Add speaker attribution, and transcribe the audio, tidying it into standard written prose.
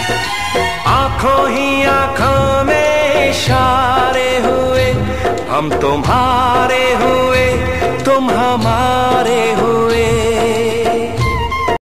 Speaker 1: आंखों ही आंखों में इशारे हुए, हम तुम्हारे हुए तुम हमारे हुए।